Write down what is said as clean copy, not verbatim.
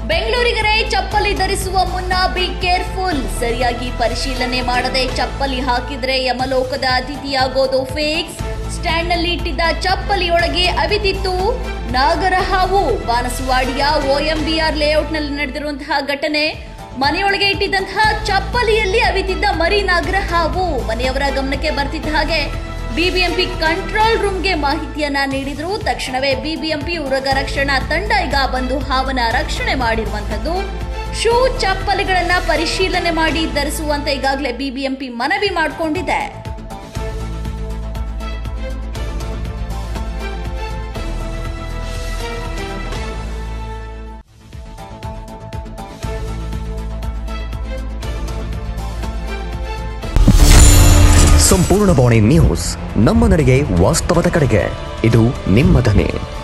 ಬೆಂಗಳೂರಿಗರೇ ಚಪ್ಪಲಿ ಧರಿಸುವ ಮುನ್ನ ಬಿ ಕೇರ್ಫುಲ್. ಸರಿಯಾಗಿ ಪರಿಶೀಲನೆ ಮಾಡದೆ ಚಪ್ಪಲಿ ಹಾಕಿದ್ರೆ ಯಮಲೋಕದ ಅತಿಥಿಯಾಗೋದು ಫಿಕ್ಸ್. ಸ್ಟ್ಯಾಂಡ್ನಲ್ಲಿ ಇಟ್ಟಿದ್ದ ಚಪ್ಪಲಿಯೊಳಗೆ ಅವಿತಿತ್ತು ನಾಗರಹಾವು. ಬಾನಸವಾಡಿಯ OMBR ಲೇಔಟ್ನಲ್ಲಿ ನಡೆದಿರುವಂತಹ ಘಟನೆ. ಮನೆಯೊಳಗೆ ಇಟ್ಟಿದ್ದಂತಹ ಚಪ್ಪಲಿಯಲ್ಲಿ ಅವಿತಿದ್ದ ಮರಿ ನಾಗರಹಾವು. ಮನೆಯವರ ಗಮನಕ್ಕೆ ಬರ್ತಿದ್ದ ಹಾಗೆ ಬಿಬಿಎಂಪಿ ಕಂಟ್ರೋಲ್ ರೂಮ್ಗೆ ಮಾಹಿತಿಯನ್ನ ನೀಡಿದ್ರು. ತಕ್ಷಣವೇ ಬಿಬಿಎಂಪಿ ಉರಗ ರಕ್ಷಣಾ ತಂಡ ಈಗ ಬಂದು ಹಾವನ್ನ ರಕ್ಷಣೆ ಮಾಡಿರುವಂತದ್ದು. ಶೂ ಚಪ್ಪಲಿಗಳನ್ನ ಪರಿಶೀಲನೆ ಮಾಡಿ ಧರಿಸುವಂತೆ ಈಗಾಗಲೇ ಬಿಬಿಎಂಪಿ ಮನವಿ ಮಾಡಿಕೊಂಡಿದೆ. ಸಂಪೂರ್ಣ ಬಾಣಿ ನ್ಯೂಸ್, ನಮ್ಮ ನಡೆಗೆ ವಾಸ್ತವದ ಕಡೆಗೆ. ಇದು ನಿಮ್ಮ ಧ್ವನಿ.